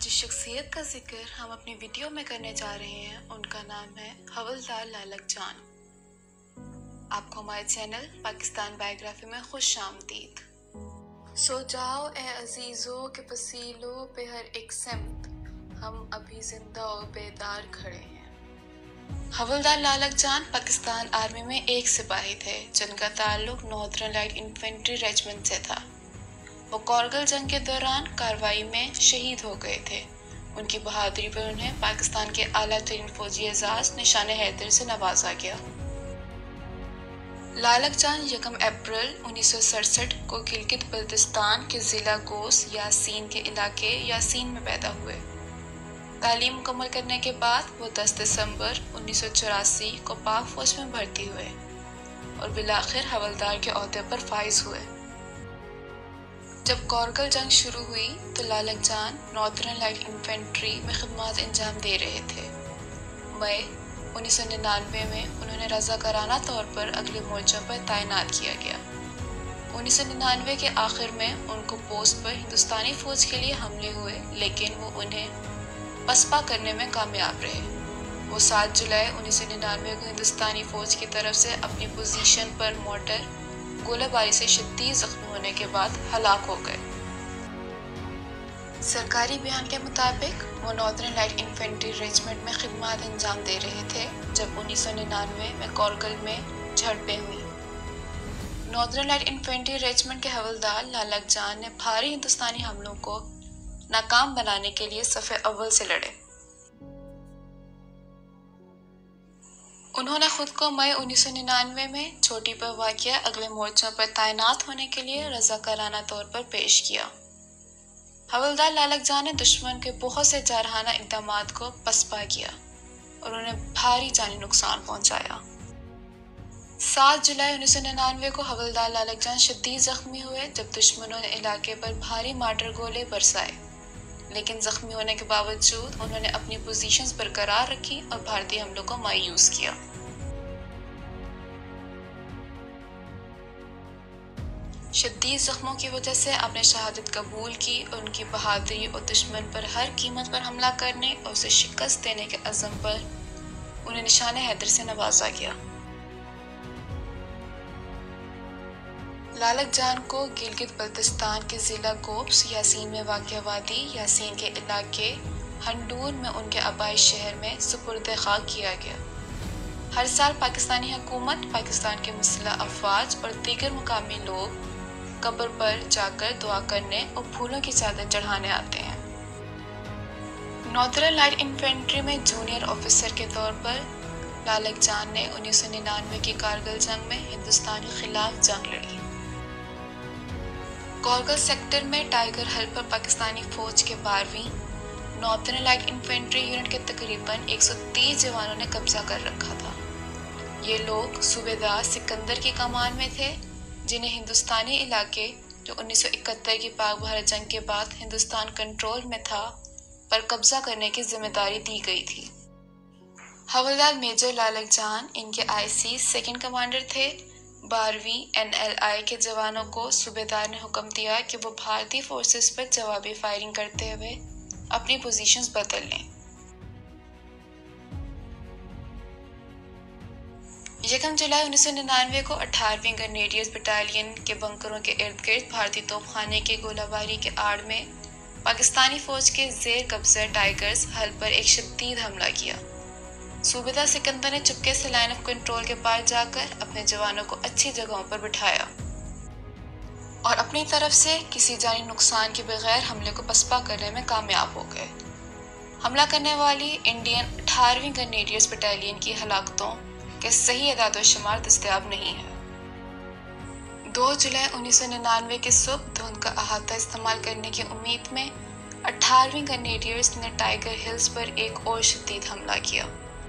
जिस शख्सियत का जिक्र हम अपनी वीडियो में करने जा रहे हैं उनका नाम है हवलदार लालक जान। आपको हमारे चैनल पाकिस्तान बायोग्राफी में खुश आमदीद। सो जाओ ए अजीज़ों के पसीलों पे हर एक सिमत, हम अभी जिंदा और बेदार खड़े हैं। हवलदार लालक जान पाकिस्तान आर्मी में एक सिपाही थे जिनका ताल्लुक नॉर्दर्न लाइट इन्फेंट्री रेजिमेंट से था। वो कारगिल जंग के दौरान कार्रवाई में शहीद हो गए थे। उनकी बहादुरी पर उन्हें पाकिस्तान के आला तरीन फौजी एजाज निशान हैदर से नवाजा गया। लालक जान 1 अप्रैल 1967 को गिलगित बल्तिस्तान के ज़िला गोस यासीन के इलाके यासीन में पैदा हुए। तालीम मुकम्मल करने के बाद वो 10 दिसंबर 1984 को पाक फौज में भर्ती हुए और बिलाखिर हवलदार के ओहदे पर फाइज हुए। जब कारगिल जंग शुरू हुई तो लालक जान नॉर्दर्न लाइट इन्फेंट्री में खिदमत अंजाम दे रहे थे। मई 1999 में उन्होंने रज़ाकाराना तौर पर अगले मोर्चों पर तैनात किया गया। 1999 के आखिर में उनको पोस्ट पर हिंदुस्तानी फौज के लिए हमले हुए, लेकिन वो उन्हें पसपा करने में कामयाब रहे। वो 7 जुलाई 1999 को हिंदुस्तानी फौज की तरफ से अपनी पोजीशन पर मोर्टर गोलाबारी से शदीद जख्मी होने के बाद हलाक हो गए। सरकारी बयान के मुताबिक वो नॉर्दर्न लाइट इन्फेंट्री रेजिमेंट में खिदमत अंजाम दे रहे थे जब 1999 में कारगिल में झड़पें हुई। नॉर्दर्न लाइट इन्फेंट्री रेजिमेंट के हवलदार लालक जान ने भारी हिंदुस्तानी हमलों को नाकाम बनाने के लिए सफ़े अव्वल से लड़े। उन्होंने खुद को मई 1999 में चोटी पर वाक़िया अगले मोर्चों पर तैनात होने के लिए रज़ाकाराना तौर पर पेश किया। हवलदार लालक जान ने दुश्मन के बहुत से जारहाना इक़दामात को पसपा किया और उन्हें भारी जानी नुकसान पहुंचाया। 7 जुलाई 1999 को हवलदार लालक जान शदीद जख्मी हुए जब दुश्मनों ने इलाके पर भारी मार्टर गोले बरसाए, लेकिन जख्मी होने के बावजूद उन्होंने अपनी पोजीशंस बरकरार रखी और भारतीय हमलों को मायूस किया। शदीद जख्मों की वजह से आपने शहादत कबूल की और उनकी बहादुरी और दुश्मन पर हर कीमत पर हमला करने और उसे शिकस्त देने के अज़म पर उन्हें निशान हैदर से नवाजा गया। लालक जान को गिलगित बल्तिस्तान के ज़िला गोब्स यासीन में वाक़िया वादी यासीन के इलाके हंडूर में उनके आबाई शहर में सुपुर्द खाक किया गया। हर साल पाकिस्तानी हुकूमत, पाकिस्तान के मुसल्लह अफवाज और दीगर मुकामी लोग कब्र पर जाकर दुआ करने और फूलों की चादर चढ़ाने आते हैं। नॉर्दर्न लाइट इन्फेंट्री में जूनियर ऑफिसर के तौर पर लालक जान ने 1999 की कारगिल जंग में हिंदुस्तान के खिलाफ जंग लड़ी। कारगिल सेक्टर में टाइगर हिल पर पाकिस्तानी फौज के 12वीं नॉर्दर्न लाइट इन्फेंट्री यूनिट के तकरीबन 130 जवानों ने कब्जा कर रखा था। ये लोग सूबेदार सिकंदर की कमान में थे, जिन्हें हिंदुस्तानी इलाके जो 1971 की पाक भारत जंग के बाद हिंदुस्तान कंट्रोल में था पर कब्जा करने की जिम्मेदारी दी गई थी। हवलदार मेजर लालक जान इनके IC सेकंड कमांडर थे। 12वीं NLI के जवानों को सूबेदार ने हुक्म दिया कि वो भारतीय फोर्सेस पर जवाबी फायरिंग करते हुए अपनी पोजीशंस बदल लें। 1 जुलाई 1999 को 18वीं ग्रेनेडियर्स बटालियन के बंकरों के इर्द गिर्द भारतीय तोपखाने की गोलाबारी के आड़ में पाकिस्तानी फौज के जेर कब्जा टाइगर्स हल पर एक शदीद हमला किया। सूबेदार सिकंदर ने चुपके से लाइन ऑफ कंट्रोल के पार जाकर अपने जवानों को अच्छी जगहों पर बिठाया और अपनी तरफ से किसी जानी नुकसान के बगैर हमले को पसपा करने में कामयाब हो गए। हमला करने वाली इंडियन 18वीं ग्रेनेडियर्स बटालियन की हलाकतों के सही अदाद-ओ-शुमार दस्तयाब नहीं है। 2 जुलाई 1999 की सुबह धुंध का अहाता इस्तेमाल करने की उम्मीद में 18वीं ग्रेनेडियर्स ने टाइगर हिल्स पर एक और शदीद हमला किया।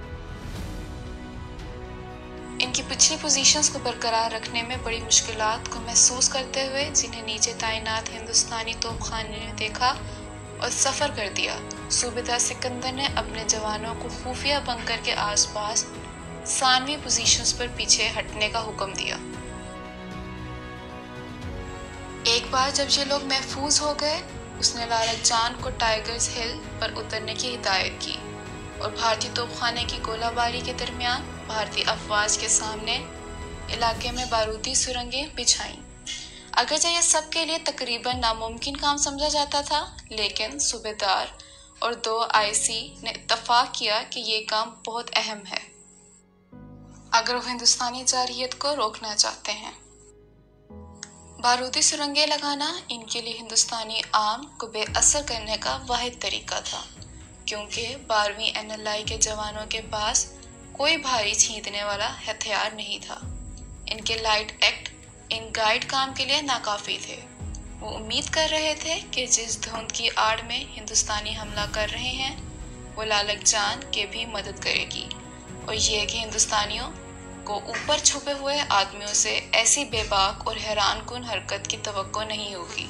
इनकी पिछली पोजीशंस को बरकरार रखने में बड़ी मुश्किलात को महसूस करते हुए जिन्हें नीचे तैनात हिंदुस्तानी तोपखाने ने देखा और सफ़र कर दिया, सूबेदार सिकंदर ने अपने जवानों को खुफिया बंकर के आसपास सानवी पोजीशंस पर पीछे हटने का हुक्म दिया। एक बार जब ये लोग महफूज हो गए उसने लालक जान को टाइगर्स हिल पर उतरने की हिदायत की और भारतीय तोपखाने की गोलाबारी के दरमियान भारतीय अफवाज के सामने इलाके में बारूदी सुरंगें बिछाईं। अगरचे यह सबके लिए तकरीबन नामुमकिन काम समझा जाता था, लेकिन सूबेदार और 2 आईसी ने इत्तफाक किया कि ये काम बहुत अहम है अगर वो हिंदुस्तानी जारहियत को रोकना चाहते हैं। बारूदी सुरंगें लगाना इनके लिए हिंदुस्तानी आम को बेअसर करने का वाहिद तरीका था, क्योंकि 12वीं NLI के जवानों के पास कोई भारी छींदने वाला हथियार नहीं था। इनके लाइट एक्ट इन गाइड काम के लिए नाकाफी थे। वो उम्मीद कर रहे थे कि जिस धुंध की आड़ में हिंदुस्तानी हमला कर रहे हैं वो लालक जान के भी मदद करेगी, और ये कि हिंदुस्तानियों को ऊपर छुपे हुए आदमियों से ऐसी बेबाक और हैरानकुन हरकत की तवक्को नहीं होगी।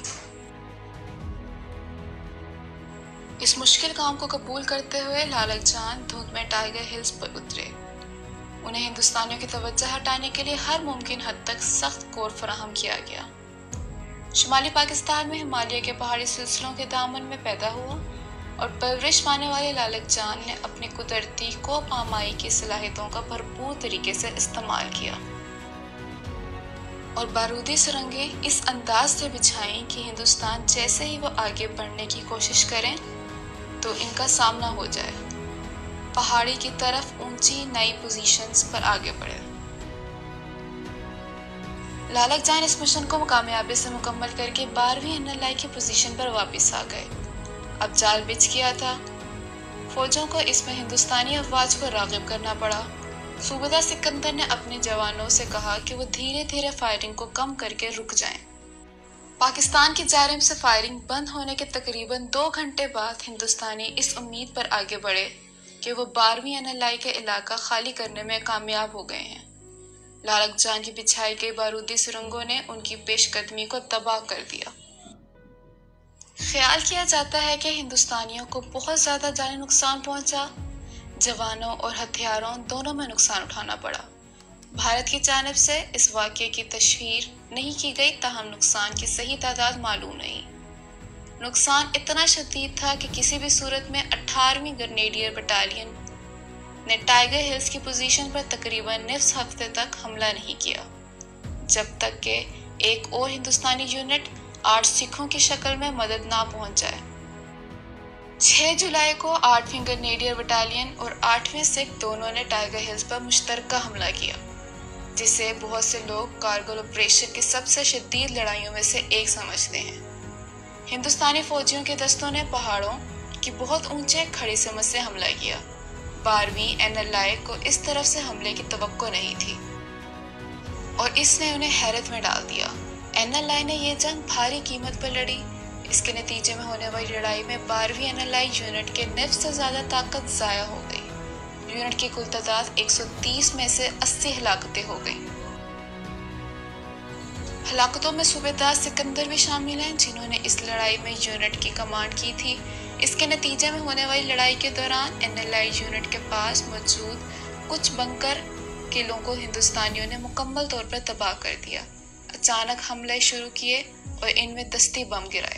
इस मुश्किल काम को कबूल करते हुए लालक जान धुंध में टाइगर हिल्स पर उतरे। उन्हें हिंदुस्तानियों की तवज्जो हटाने के लिए हर मुमकिन हद तक सख्त कोर फराहम किया गया। शुमाली पाकिस्तान में हिमालय के पहाड़ी सिलसिलों के दामन में पैदा हुआ और परवरिश पाने वाले लालक जान ने अपनी कुदरती को पामाई की सलाहियतों का भरपूर तरीके से इस्तेमाल किया और बारूदी सुरंगें इस अंदाज से बिछाईं कि हिंदुस्तान जैसे ही वो आगे बढ़ने की कोशिश करें तो इनका सामना हो जाए। पहाड़ी की तरफ ऊंची नई पोजीशंस पर आगे बढ़े। लालक जान इस मिशन को कामयाबी से मुकम्मल करके 12वीं NLI की पोजीशन पर वापस आ गए। अब जाल बिछ गया था। फौजों को इसमें हिंदुस्तानी अफवाज को राग़िब करना पड़ा। सूबेदार सिकंदर ने अपने जवानों से कहा कि वो धीरे धीरे फायरिंग को कम करके रुक जाएं। पाकिस्तान की जानिब से फायरिंग बंद होने के तकरीबन 2 घंटे बाद हिंदुस्तानी इस उम्मीद पर आगे बढ़े कि वो 12वीं NLI के इलाका खाली करने में कामयाब हो गए हैं। लालक जान की बिछाई गई बारूदी सुरंगों ने उनकी पेशकदमी को तबाह कर दिया। ख्याल किया जाता है कि हिंदुस्तानियों को बहुत ज़्यादा जानी नुकसान पहुंचा। जवानों और हथियारों दोनों में नुकसान उठाना पड़ा। भारत की जानिब से इस वाक़ये की तशहीर नहीं की गई, ताहम नुकसान की सही तादाद मालूम नहीं। नुकसान इतना शदीद था कि किसी भी सूरत में 18वीं ग्रेनेडियर बटालियन ने टाइगर हिल्स की पोजीशन पर तकरीबन निफ्स हफ्ते तक हमला नहीं किया, जब तक कि एक और हिंदुस्तानी यूनिट 8 सिखों की शक्ल में मदद ना पहुंच जाए। 6 जुलाई को 8वीं ग्रेनेडियर बटालियन और 8वीं सिख दोनों ने टाइगर हिल्स पर मुश्तरका हमला किया, जिसे बहुत से लोग कारगिल ऑपरेशन की सबसे शदीद लड़ाइयों में से एक समझते हैं। हिंदुस्तानी फौजियों के दस्तों ने पहाड़ों की बहुत ऊंचे खड़ी समत से हमला किया। 12वीं NLI को इस तरफ से हमले की तवक्को नहीं थी और इसने उन्हें हैरत में डाल दिया। NLI ने यह जंग भारी कीमत पर लड़ी। इसके नतीजे में होने वाली लड़ाई में 12वीं NLI यूनिट के निफ्स से ज़्यादा ताकत ज़ाया हो गई। यूनिट की कुल तादाद 130 में से 80 हलाकतें हो गईं। हलाकतों में सूबेदार सिकंदर भी शामिल हैं, जिन्होंने इस लड़ाई में यूनिट की कमांड की थी। इसके नतीजे में होने वाली लड़ाई के दौरान NLI यूनिट के पास मौजूद कुछ बंकर किलों को हिंदुस्तानियों ने मुकम्मल तौर पर तबाह कर दिया। अचानक हमले शुरू किए और इनमें दस्ती बम गिराए।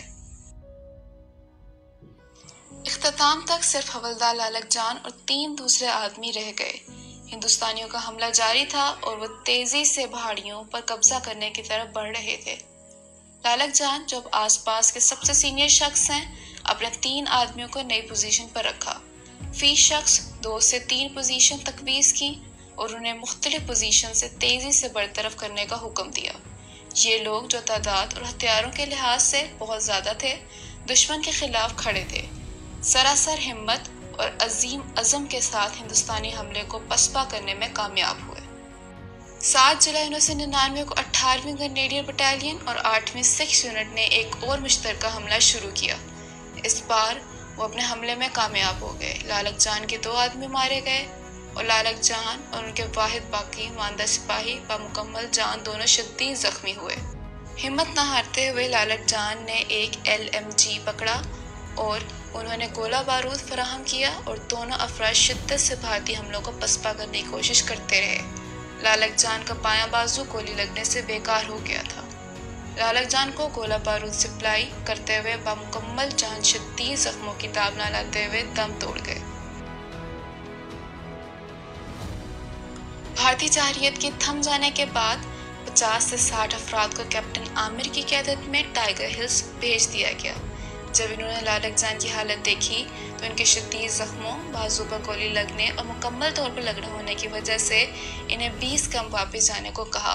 इख्तिताम तक सिर्फ हवलदार लालक जान और 3 दूसरे आदमी रह गए। हिंदुस्तानियों का हमला जारी था और वो तेजी से पहाड़ियों पर कब्जा करने की तरफ बढ़ रहे थे। लालक जान, जो आसपास के सबसे सीनियर शख्स हैं, अपने 3 आदमियों को नई पोजीशन पर रखा। फी शख्स 2 से 3 पोजीशन तकवीज़ की और उन्हें मुख्तलिफ पोजीशन से तेजी से बरतरफ करने का हुक्म दिया। ये लोग, जो तादाद और हथियारों के लिहाज से बहुत ज़्यादा थे, दुश्मन के खिलाफ खड़े थे। सरासर हिम्मत और अजीम अज़म के साथ हिंदुस्तानी हमले को पसपा करने में कामयाब हुए। 7 जुलाई 1999 को 18वीं ग्रेनेडियर बटालियन और 8वीं सिख यूनिट ने एक और मुश्तरका हमला शुरू किया। इस बार वो अपने हमले में कामयाब हो गए। लालक जान के 2 आदमी मारे गए और लालक जान और उनके वाहिद बाकी मानदा सिपाही बमुकम्मल जान दोनों शदीद जख्मी हुए। हिम्मत न हारते हुए लालक जान ने एक LMG पकड़ा और उन्होंने गोला बारूद फराहम किया और दोनों अफराद शिद्दत से भारतीय हमलों को पसपा करने की कोशिश करते रहे। लालक जान का बायां बाजू गोली लगने से बेकार हो गया था। लालक जान को गोला बारूद सप्लाई करते हुए बामुकम्मल जान शदीद जख्मों की ताब न लाते हुए दम तोड़ गए। भारतीय जहरीत के थम जाने के बाद 50 से 60 अफराद को कैप्टन आमिर की क़यादत में टाइगर हिल्स भेज दिया गया। जब इन्होंने लालक जान की हालत देखी तो इनके शदीद जख्मों, बाजू पर गोली लगने और मुकम्मल तौर पर लकड़ होने की वजह से इन्हें 20 कम वापस जाने को कहा।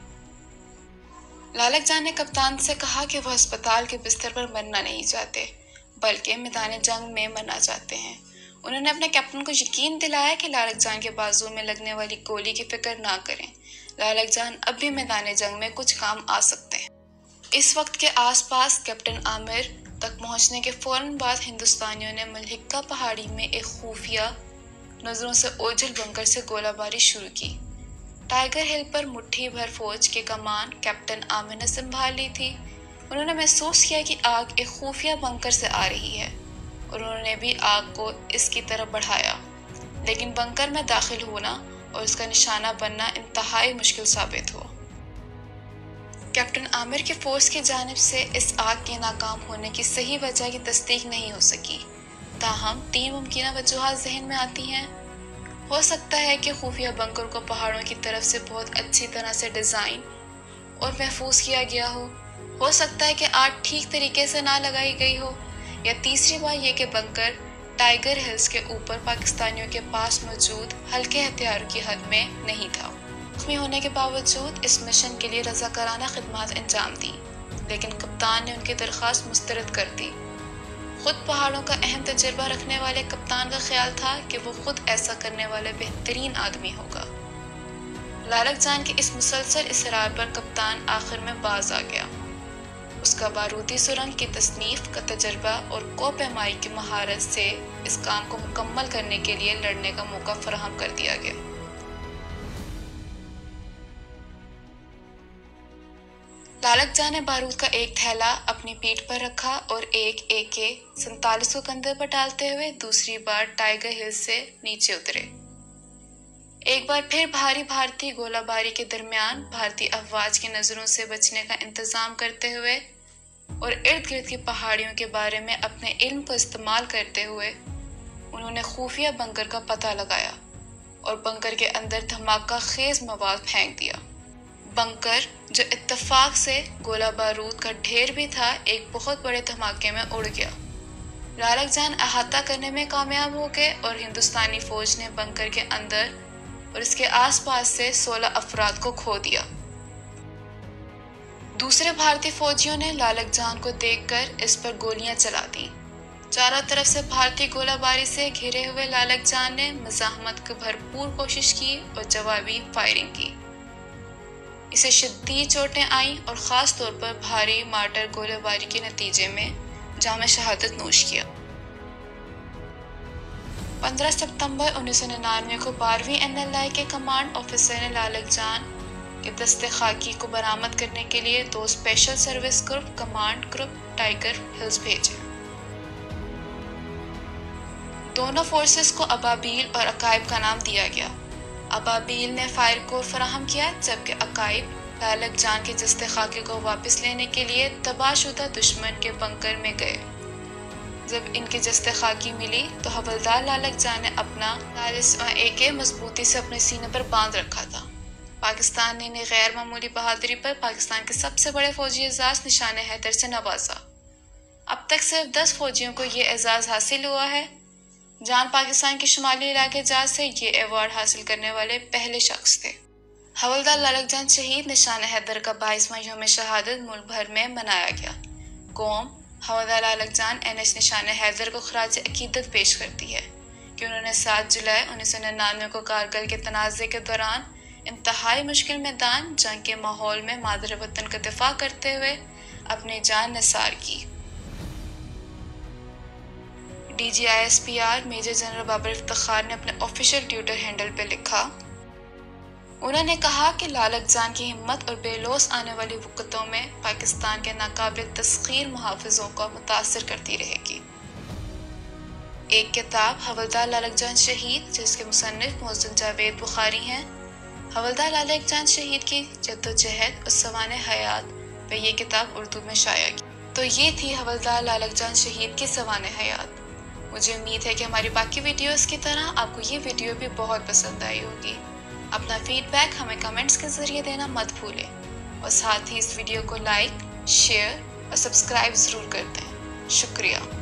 लालक जान ने कप्तान से कहा कि वह अस्पताल के बिस्तर पर मरना नहीं चाहते बल्कि मैदान जंग में मरना चाहते हैं। उन्होंने अपने कैप्टन को यकीन दिलाया कि लालक जान के बाजू में लगने वाली गोली की फिक्र ना करें। लालक जान अब भी मैदान जंग में कुछ काम आ सकते हैं। इस वक्त के आसपास कैप्टन आमिर तक पहुंचने के फौरन बाद हिंदुस्तानियों ने मलहिका पहाड़ी में एक खुफिया नजरों से ओझल बंकर से गोलाबारी शुरू की। टाइगर हिल पर मुट्ठी भर फौज की कमान कैप्टन आमिर ने संभाल ली थी। उन्होंने महसूस किया कि आग एक खुफिया बंकर से आ रही है और उन्होंने भी आग को इसकी तरफ बढ़ाया, लेकिन बंकर में दाखिल होना और उसका निशाना बनना इंतहाई मुश्किल साबित हुआ। कैप्टन आमिर की फोर्स की जानिब से इस आग के नाकाम होने की सही वजह की तस्दीक नहीं हो सकी। ताहम 3 मुमकिन वजूहात जहन में आती हैं। हो सकता है कि खुफिया बंकर को पहाड़ों की तरफ से बहुत अच्छी तरह से डिज़ाइन और महफूज किया गया हो सकता है कि आग ठीक तरीके से ना लगाई गई हो, या तीसरी बात यह कि बंकर टाइगर हिल्स के ऊपर पाकिस्तानियों के पास मौजूद हल्के हथियारों की हद में नहीं था। जख्मी होने के बावजूद इस मिशन के लिए रज़ाकाराना खिदमत अंजाम दी, लेकिन कप्तान ने उनकी दरख्वास्त मुस्तरद कर दी। खुद पहाड़ों का अहम तजुर्बा रखने वाले कप्तान का ख्याल था कि वो खुद ऐसा करने वाला बेहतरीन आदमी होगा। लालक जान के इस मुसलसल इसरार पर कप्तान आखिर में बाज आ गया। उसका बारूदी सुरंग की तसनीफ का तजर्बा और कोपेमाई की महारत से इस काम को मुकम्मल करने के लिए लड़ने का मौका फराहम कर दिया गया। लालक जान ने बारूद का एक थैला अपनी पीठ पर रखा और एक AK-47 को कंधे पर डालते हुए दूसरी बार टाइगर हिल से नीचे उतरे। एक बार फिर भारी भारतीय गोलाबारी के दरमियान भारतीय अफवाज की नजरों से बचने का इंतजाम करते हुए और इर्द गिर्द की पहाड़ियों के बारे में अपने इल्म को इस्तेमाल करते हुए उन्होंने खुफिया बंकर का पता लगाया और बंकर के अंदर धमाका खेज मवाद फेंक दिया। बंकर, जो इत्तफाक से गोला बारूद का ढेर भी था, एक बहुत बड़े धमाके में उड़ गया। लालक जान अहाता करने में कामयाब हो गए और हिंदुस्तानी फौज ने बंकर के अंदर और इसके आसपास से 16 अफराद को खो दिया। दूसरे भारतीय फौजियों ने लालक जान को देखकर इस पर गोलियां चला दी। चारों तरफ से भारतीय गोलाबारी से घिरे हुए लालक जान ने मज़ाहमत की भरपूर कोशिश की और जवाबी फायरिंग की। इसे शदीद चोटें आईं और ख़ास तौर पर भारी मार्टर गोलीबारी के नतीजे में जाम शहादत नोश किया। 15 सितंबर 1999 को 12वीं NLI के कमांड ऑफिसर ने लालक जान के दस्ते खाकी को बरामद करने के लिए 2 Special Service Group command group Tiger Hills भेजे। दोनों फोर्सेस को अबाबील और अकाइब का नाम दिया गया। अबाबील ने फायर कोर फराहम किया, जबकि अकाइब लालक जान के दस्ते खाकी को वापस लेने के लिए तबाहशुदा दुश्मन के बंकर में गए। जब इनकी दस्ते खाकी मिली तो हवलदार लालक जान ने अपना 40वां AK मजबूती से अपने सीने पर बांध रखा था। पाकिस्तान ने इन्हें गैर मामूली बहादुरी पर पाकिस्तान के सबसे बड़े फौजी एजाज निशाने हैदर से नवाजा। अब तक सिर्फ 10 फौजियों को ये एजाज हासिल हुआ है। जान पाकिस्तान के शुमाली इलाके जात से ये अवार्ड हासिल करने वाले पहले शख्स थे। हवलदार लालक जान शहीद निशान हैदर का 22वां यौम शहादत मुल्क भर में मनाया गया। कौम हवलदार लालक जान NH निशान हैदर को खराज अकीदत पेश करती है कि उन्होंने 7 जुलाई 1999 को कारगिल के तनाज़े के दौरान इंतहाई मुश्किल मैदान जंग के माहौल में मादर वतन का दिफा करते हुए अपनी जान निसार की। DGISPR Major General Babar Iftikhar ने अपने ऑफिशियल ट्विटर हैंडल पर लिखा, उन्होंने कहा कि लालक जान की हिम्मत और बेलौस आने वाली वक़्तों में पाकिस्तान के नाकाबिल तस्खीर मुहाफ़िज़ों को मुतासर करती रहेगी। एक किताब हवलदार लालक जान शहीद, जिसके मुसन्निफ मोहसिन जावेद बुखारी हैं, हवलदार लालक जान शहीद की जद्दोजहद और सवाने हयात पे ये किताब उर्दू में शाया की। तो ये थी हवलदार लालक जान शहीद की सवाने हयात। मुझे उम्मीद है कि हमारी बाकी वीडियोस की तरह आपको ये वीडियो भी बहुत पसंद आई होगी। अपना फीडबैक हमें कमेंट्स के ज़रिए देना मत भूलें और साथ ही इस वीडियो को लाइक, शेयर और सब्सक्राइब ज़रूर कर दें। शुक्रिया।